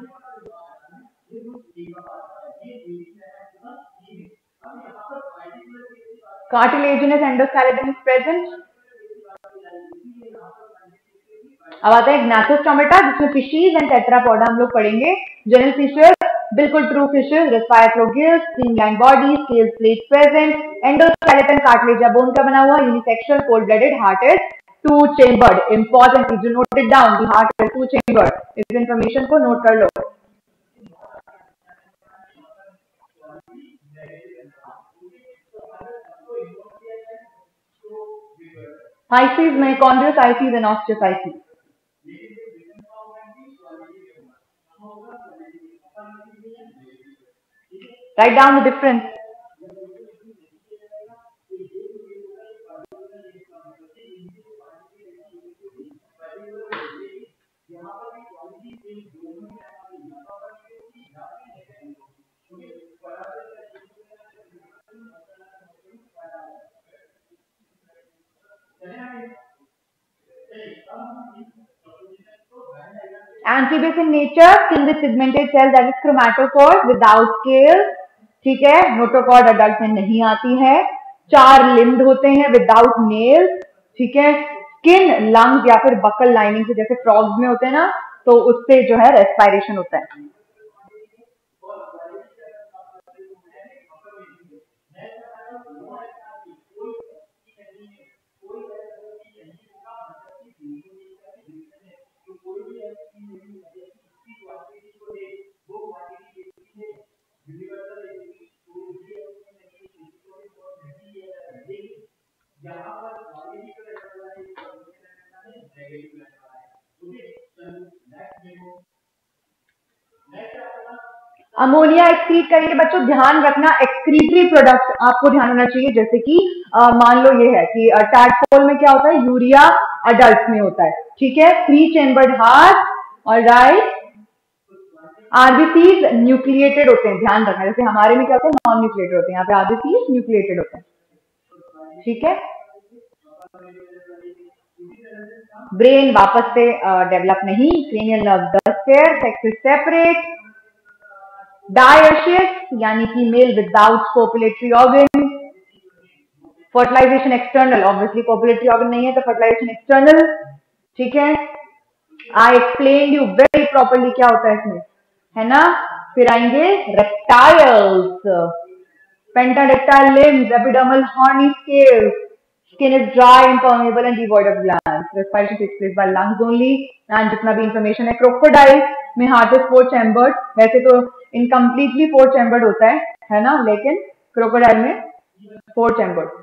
A: Cartilaginous endoskeleton is present. अब आता है ग्नाथोस्टोमेटा जिसमें फिशीज एंड टेट्रापोडा हम लोग पढ़ेंगे। जनरल फीचर बिल्कुल true fishes, respiratory gills, streamline body, scale plate present. Endoskeleton cartilage bone का बना हुआ, unisexual, cold blooded, heart is two chambered. Important चीज note it down, the heart is two chambered. इस information को नोट कर लो। Pisces में chondrichthyes and osteichthyes. Write down the difference. Amphibious in nature, skin with pigmented cells that is chromatophores without scales, ठीक है। Notochord adult में नहीं आती है। चार लिम्ड होते हैं विदाउट नेल्स, ठीक है। स्किन, लंग्स या फिर बकल लाइनिंग से जैसे फ्रॉग्स में होते हैं ना, तो उससे जो है रेस्पायरेशन होता है। अमोनिया एक्सक्रीट करेंगे बच्चों, ध्यान रखना एक्सक्रीटरी प्रोडक्ट आपको ध्यान होना चाहिए, जैसे कि आ, मान लो ये है कि टैडपोल में क्या होता है, यूरिया अडल्ट में होता है, ठीक है। Three chambered heart, alright. RBCs nucleated होते हैं, ध्यान रखना, जैसे हमारे में क्या होता है नॉन न्यूक्लिएटेड होते हैं, यहाँ पे आरबीसीज न्यूक्लिएटेड होते हैं, ठीक है। ब्रेन वापस से डेवलप uh, नहीं, क्रेनियल नर्व दस pair, sex is separate. Dioecious यानी कि male without copulatory organ. Fertilization external, obviously copulatory organ नहीं है तो फर्टिलाइजेशन एक्सटर्नल, ठीक है। I explain you very properly क्या होता है इसमें, है ना। फिर आएंगे reptiles, pentadactyl limbs, epidermal horny scales, Skin is dry, impermeable and devoid of glands. Respiration takes place by lungs only. And जितना भी information है, crocodile में heart is four chambered. वैसे तो incompletely four chambered होता है, है ना? लेकिन crocodile में four chambered.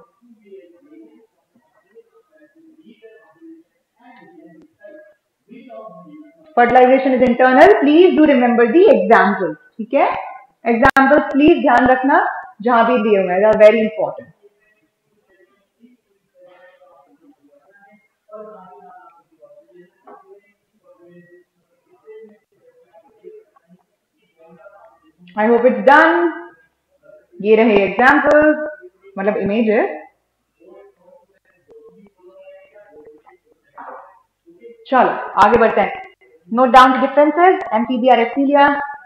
A: Fertilization is internal. Please do remember the examples. ठीक है? Examples please ध्यान रखना जहां भी दिए हुए हैं. They are very important. I hope it's done. ये रहे examples, मतलब images. चलो आगे बढ़ते हैं. Note down the differences. Amphibia, reptilia.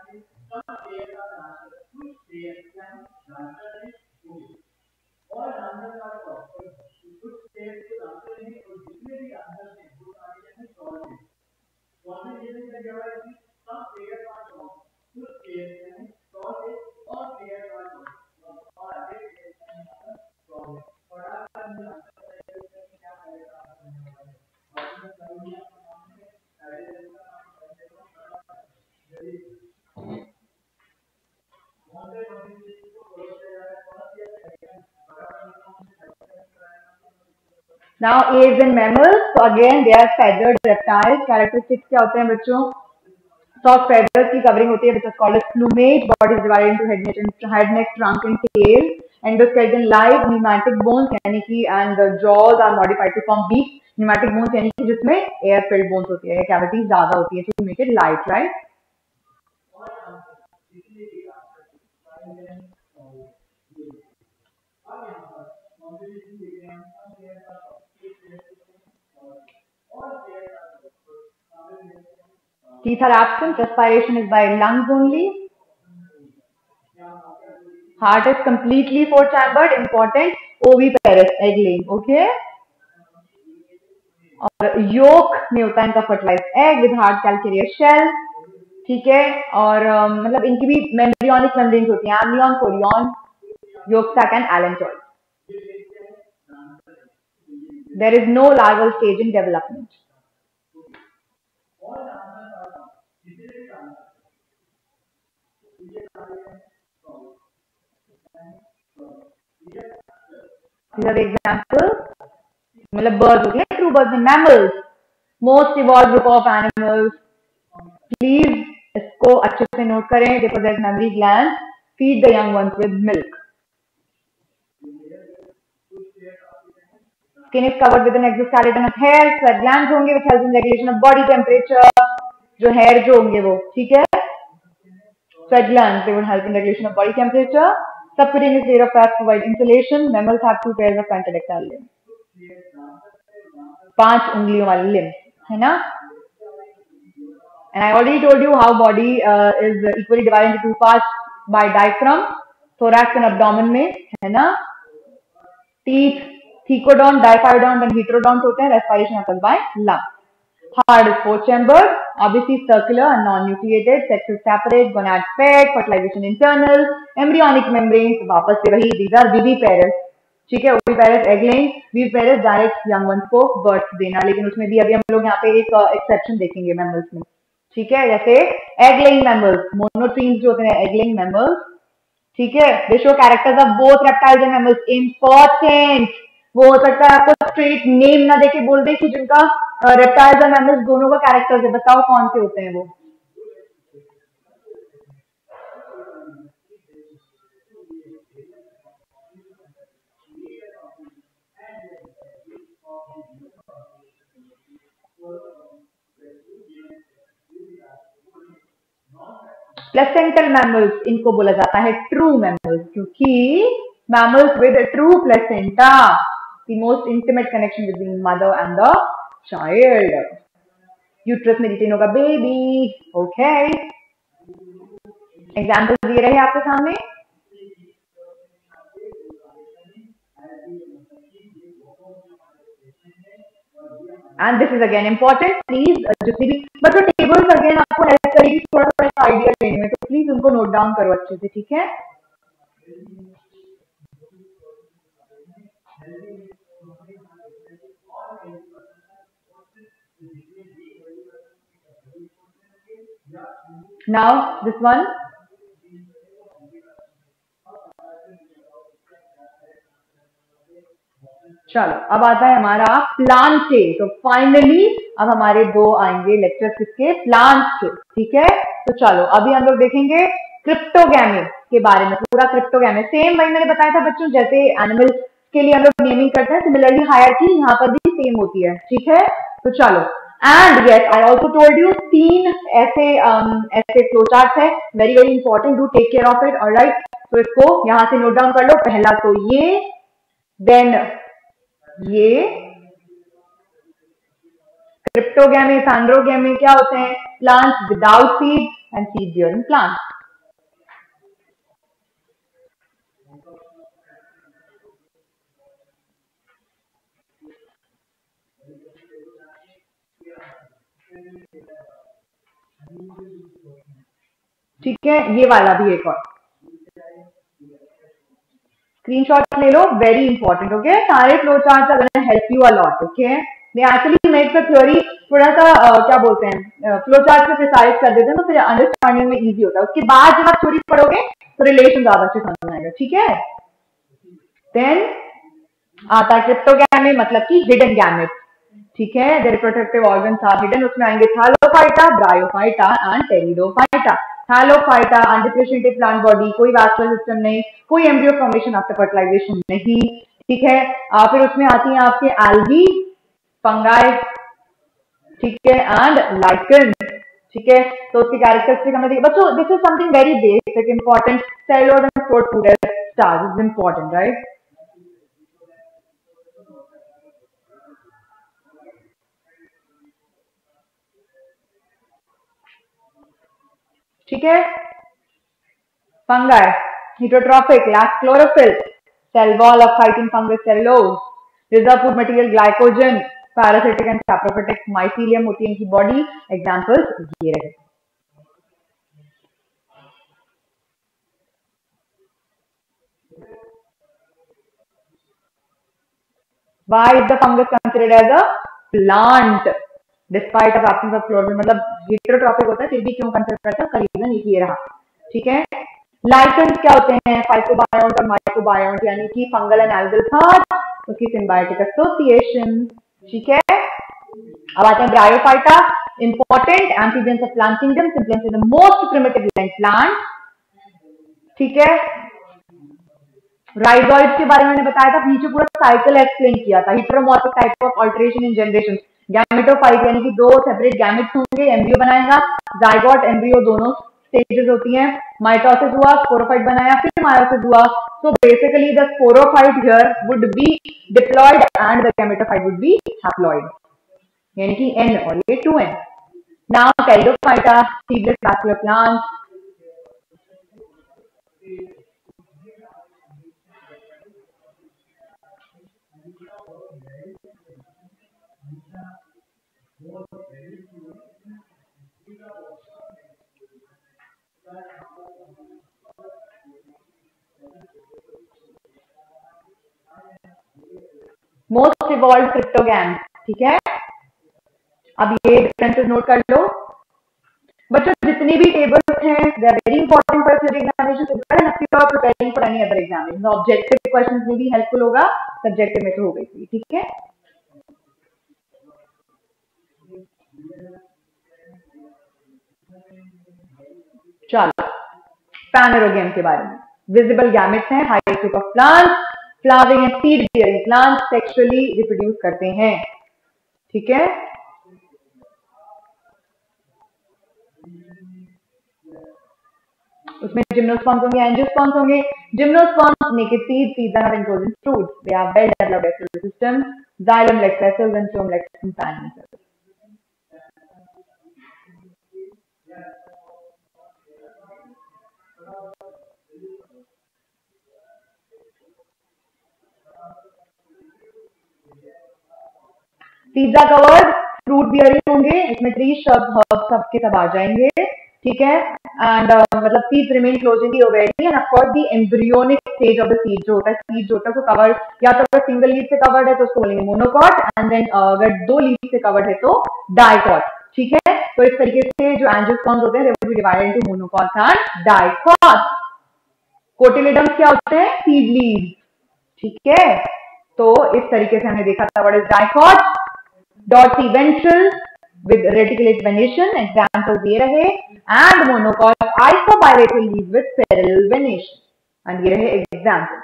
A: Now aves and mammals. So again they are feathered reptiles. Characteristics क्या होते हैं बच्चों? Soft feathers की covering होती है, which is called as plumage. Body is divided into head, neck, head, neck, trunk and tail. Endoskeleton light. Pneumatic bones यानी कि and the jaws are modified to form beak. Pneumatic bones यानी कि जिसमें air filled bones होती है, cavities ज़्यादा होती है, to make it light, right? Teeth are absent. Respiration is by lungs only. Heart is completely four chambered. Important. Oviparous, egg laying. Okay. और yolk में होता है इनका fertilized egg with hard calcareous shell. ठीक है. और um, मतलब इनकी भी embryonic membranes होती हैं. amnion, chorion, yolk sac and allantois. There is no larval stage in development. These are the examples. मतलब birds होते हैं, true birds and mammals. Most evolved group of animals. Please इसको अच्छे से नोट करें. They possess mammary glands. Feed the young ones with milk. Skin is covered with an exoskeleton of hair. Sweat glands होंगे which helps in regulation of body temperature. जो hair जो होंगे वो, ठीक है? Sweat glands, they would help in regulation of body temperature. Subcutaneous layer of fat provide insulation. Mammals have two pairs of pentadactyl limbs. पांच उंगलियों वाले limbs, है ना? And I already told you how body uh, is equally divided into two parts by diaphragm, thorax and abdomen में, है ना? Teeth, thecodont, diphyodont and heterodont होते हैं. Respiration happens by lung. Heart is four chambered, obviously circular and non-nucleated. Sex is separate, gonad paired, fertilization internal, embryonic membranes. वापस से वही, these are viviparous. ठीक है, oviparous egg laying, viviparous direct young ones को birth देना. लेकिन उसमें भी अभी हम लोग यहाँ पे एक exception देखेंगे mammals में. ठीक है, जैसे egg laying mammals, monotremes जो होते हैं egg laying mammals. ठीक है, they show characters of both reptiles and mammals. Important. वो हो सकता है आपको स्ट्रेट नेम ना देके बोल दे कि जिनका रेप्टाइल्स और मैमल्स दोनों का कैरेक्टर्स है, बताओ कौन से होते हैं वो. प्लेसेंटल मैमल्स इनको बोला जाता है ट्रू मैमल्स, क्योंकि mammals with a true placenta, the most intimate connection between mother and the child. Uterus में retain होगा baby. Okay. Examples दिए रहे आपके सामने. And this is again important. Please जितनी भी बच्चों tables again आपको हेल्प करेगी थोड़ा थोड़ा आइडिया लेने में, तो प्लीज उनको नोट डाउन करो अच्छे से, ठीक है? नाउ दिस वन, चलो अब आता है हमारा प्लांट के। तो फाइनली अब हमारे दो आएंगे लेक्चर्स किसके, प्लांट के, ठीक है। तो चलो अभी हम लोग देखेंगे क्रिप्टोगैमी के बारे में, पूरा क्रिप्टोगैमी सेम वही मैंने बताया था बच्चों, जैसे एनिमल के लिए हम लोग नेमिंग करते हैं, सिमिलरली हायरार्की यहाँ पर भी सेम होती है, ठीक है। तो चलो, and yes I also told you तीन ऐसे um, ऐसे फ्लो चार्ट है, very very important, do take care of it, alright. तो इसको यहाँ से नोट डाउन कर लो, पहला तो ये, देन ये क्रिप्टोगैमी, एंड्रोगैमी क्या होते हैं, plants without seed and seed bearing plants. ठीक है, ये वाला भी एक और स्क्रीनशॉट ले लो, वेरी इंपॉर्टेंट, ओके। सारे flow charts are gonna help you a lot, okay. They actually make the theory थोड़ा सा uh, क्या बोलते हैं, फ्लो चार्ट पे प्रिसाइज कर देते हैं, तो फिर अंडरस्टैंडिंग में इजी होता है। उसके बाद जब आप थ्योरी पढ़ोगे तो रिलेशन ज्यादा अच्छे समझ में आएगा, ठीक है। देन आता है क्रिप्टोगैमी, मतलब कि हिडन गैमेट, ठीक है। The reproductive organs are hidden, उसमें आएंगे thallophyta, bryophyta and pteridophyta. Thallophyta undifferentiated plant body, कोई वास्कुलर सिस्टम नहीं, कोई एम्ब्रियो फॉर्मेशन आफ्टर फर्टिलाइजेशन नहीं, ठीक है। आ, फिर उसमें आती हैं आपके एल्गी, फंगाई, ठीक है, एंड लाइकन, ठीक है। तो उसकी कैरेक्टरिस्टिक हमें देखिए बच्चों, this is something very basic important, cellulose and stored food starch is important, right. ठीक है, fungi heterotrophic, lacks chlorophyll, cell wall of fighting fungus cellulose, reserve food material glycogen, parasitic and saprophytic mycelium होती है इनकी body, examples ये रहे। Why is the fungus considered as a plant despite of absence of chlorophyll, मतलब heterotrophic होता है फिर भी क्यों कंसिडर करता है, उसका रीजन ये रहा, ठीक है। लाइकेंस क्या होते हैं, फाइकोबायोन्ट और माइक्रोबायोन्ट, यानी कि फंगल एंड एल्गल पार्ट, उसकी सिम्बायोटिक एसोसिएशन, ठीक है। अब आते हैं bryophyta, important amphibians of plant kingdom, simplex the most primitive plant, ठीक है। राइजोइड के बारे में मैंने बताया था, नीचे पूरा साइकिल एक्सप्लेन किया था, heteromorphic type of alteration in generation, gametophyte यानी कि दो सेपरेट गैमेट्स होंगे, एम्ब्रियो बनाएगा, जाइगोट एम्ब्रियो दोनों स्टेजेस होती हैं, माइटोसिस हुआ, स्पोरोफाइट बनाया, फिर मायोसिस हुआ। So basically the sporophyte here would be diploid and the gametophyte would be haploid, यानी कि एन और ये two n. Now pteridophyta, seedless vascular plant, most evolve cryptogam, ठीक है। अब ये डिफरेंसेस नोट कर लो बच्चों, जितनी भी टेबल्स हैं they are very important for theory examination, so better nothing for preparing for any other examination, objective questions में भी हेल्पफुल होगा, सब्जेक्टिव में तो हो गई थी, ठीक है। चलो पैनोरोगैम के बारे में, विजिबल गैमेट्स हैं, high group of plants, flowering and seed bearing plants, sexually reproduce करते हैं, ठीक है। उसमें जिम्नोस्पर्म्स होंगे, एंजियोस्पर्म्स होंगे। Gymnosperms naked seeds, seeds are not enclosed in fruits, they have well developed respiratory system, xylem like vessels and phloem like companion cells. Seeds are covered, fruit bearing होंगे, इसमें tree, shrub, herbs सबके सब आ जाएंगे, ठीक है। And मतलब seeds remain close in the ovary and of course the embryonic stage of the seed जो होता है, सीड जो होता है उसको कवर, या तो अगर सिंगल लीफ से कवर्ड है तो उसको बोलेंगे मोनोकॉट, एंड देन अगर दो लीफ से कवर्ड है तो डाइकॉट। ठीक है, तो इस तरीके से जो एंजियोस्पर्म्स होते हैं they will be divided into monocots and dicots. Cotyledons क्या होते हैं? Seed leaves. ठीक है, तो इस तरीके से हमने देखा था what is dicot, dorsiventral with reticulate venation, examples ये रहे, and monocot isobilateral leaves with parallel venation, and ये रहे example.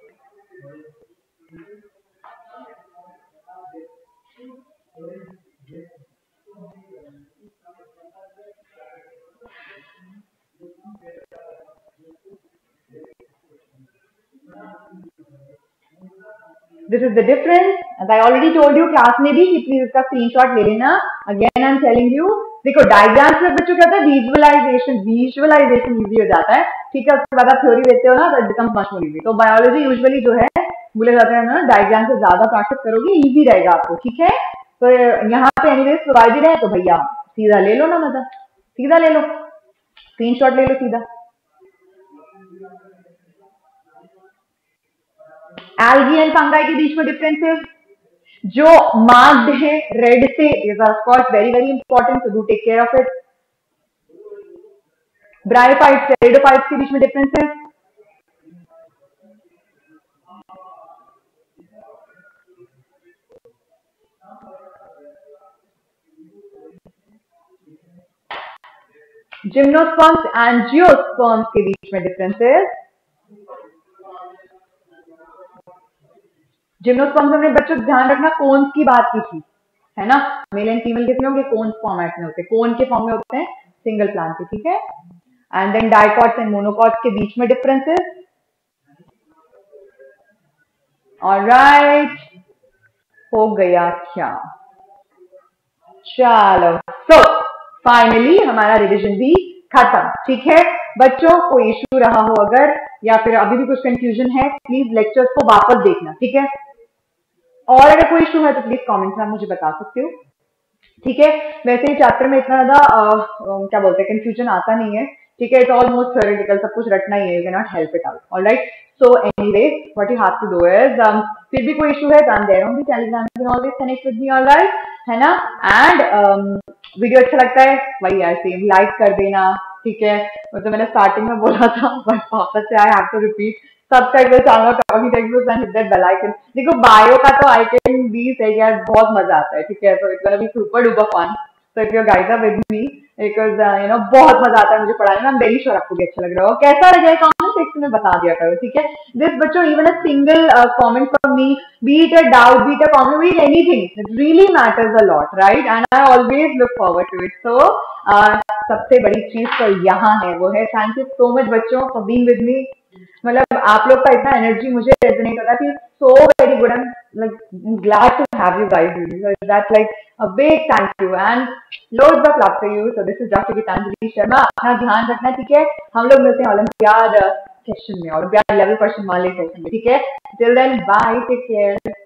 A: This is the difference. As I already told you class में भी कि प्लीज इसका स्क्रीनशॉट ले लेना. Again I am telling you, देखो डायग्राम्स में बच्चों क्या होता है, विजुअलाइजेशन विजुअलाइजेशन इजी हो जाता है. ठीक है, उसके बाद आप थ्योरी देते हो ना तो it becomes much more easy. तो बायोलॉजी यूजुअली जो है बोले जाते हैं ना, डायग्राम से ज्यादा प्रैक्टिस करोगे इजी रहेगा आपको. ठीक है, तो यहाँ पे एनीवेज प्रोवाइडेड है, तो भैया सीधा ले लो ना, मतलब सीधा ले लो, स्क्रीनशॉट ले लो सीधा. एल्गी एंड फंगाई के बीच में डिफरेंसेस जो मार्क्ड है रेड से, is of course very very important, so do take care of it. Bryophytes pteridophytes के बीच में डिफरेंसेस, जिम्नोस्पर्म्स एंड जियोस्पर्म्स के बीच में डिफरेंसेस. जिम्नोस्पर्म्स हमने बच्चों ध्यान रखना कोन्स की बात की थी, है ना, मेल एंड फीमेल किसमें होंगे, कोन्स फॉर्मेट में होते हैं, कोन के फॉर्म में होते हैं सिंगल प्लांट के. ठीक है, and then dicots and monocots के बीच में डिफरेंसेस. ऑलराइट, हो गया क्या? चलो, सो फाइनली हमारा रिविजन भी खत्म. ठीक है बच्चों, कोई इश्यू रहा हो अगर, या फिर अभी भी कुछ कंफ्यूजन है, प्लीज लेक्चर्स को वापस देखना. ठीक है, और अगर कोई इशू है तो प्लीज कमेंट्स में मुझे बता सकते हो. ठीक है, वैसे ही चैप्टर में इतना ज्यादा क्या बोलते हैं कंफ्यूजन आता नहीं है. ठीक है, इट्स ऑलमोस्ट थ्योरेटिकल, सब कुछ रटना ही है, you can not help it out. Alright, so anyway what you have to do is, फिर भी कोई इशू है तो I am there on the Telegram, you can always connect with me. Alright, है ना. एंड वीडियो अच्छा लगता है वही ऐसे लाइक कर देना. ठीक है, तो मैंने स्टार्टिंग में बोला था बट वापस से I have to repeat, subscribe कर channel talking text and hit that bell icon. देखो बायो का तो आई कैन बी से यार बहुत मजा आता है. ठीक है, so it's gonna be super duper fun. So if you guys are with me, because you know बहुत मजा आता है मुझे पढ़ाने में. आई एम वेरी श्योर आपको भी अच्छा लग रहा हो. कैसा लगे कमेंट सेक्शन में बता दिया करो. ठीक है, दिस बच्चों even a single comment from me, be it a doubt, be it a comment, be it anything, it really matters a lot, right, and I always look forward to it. So सबसे बड़ी चीज तो यहाँ है, वो है thank you so much बच्चों for being with me. मतलब आप लोग का इतना एनर्जी मुझे रेजोनेट होता है, so very good. I am like glad to have you guys with me, so that's like a big thank you and loads of love to you. So this is Doctor Gitanjali Sharma. अपना ध्यान रखना. ठीक है, हम लोग मिलते हैं olympiad session में, ओलंपियाड लेवल क्वेश्चन वाले सेशन में. ठीक है, till then bye, take care.